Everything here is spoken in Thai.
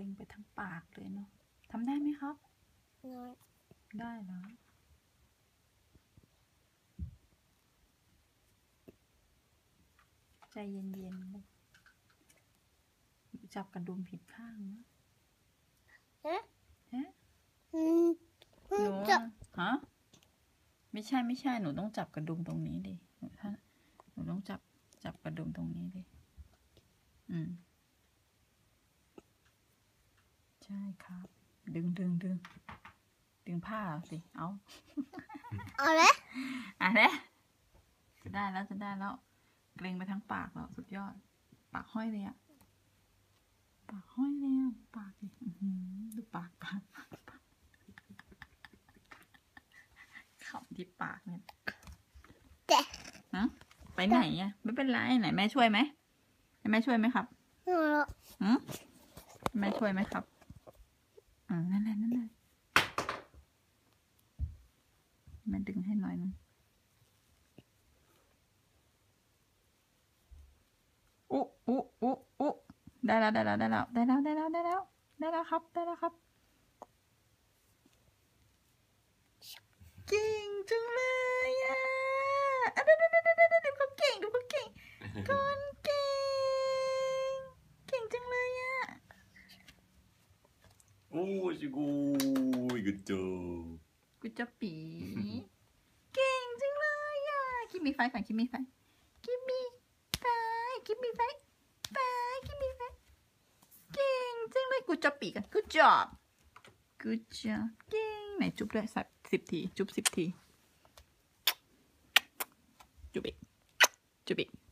ล็งไปทั้งปากเลยเนาะทำได้ไหมครับได้เหรอใจเย็นๆลูกจับกระดุมผิดข้างนะฮะหนูฮะไม่ใช่หนูต้องจับกระดุมตรงนี้ดิหนูต้องจับกระดุมตรงนี้ดิใช่ครับดึงผ้าสิเอาเลยจะได้แล้วเกรงไปทั้งปากแล้วสุดยอดปากห้อยเลยอะปากห้อยเลยอะปากดิดูปากขำที่ปากเนี่ยไปไหนอะไม่เป็นไรไหนแม่ช่วยไหมให้แม่ช่วยไหมครับแม่ช่วยไหมครับนั่นแหละแม่ดึงให้หน่อยนึงอุ๊ได้แล้วครับได้แล้วครับเก่งจังเลยอ่ะดูเขาเก่งคนเก่งจังเลยอ่ะโอ้ยกูกระโจกูจะปีเก่งจังเลยอ่ะคิมมี่ไฟเก่งจังเลยกูจะปีกันกูจอบเก่งไหนจุ๊บด้วย10 ทีจุ๊บ10 ทีจุ๊บอีก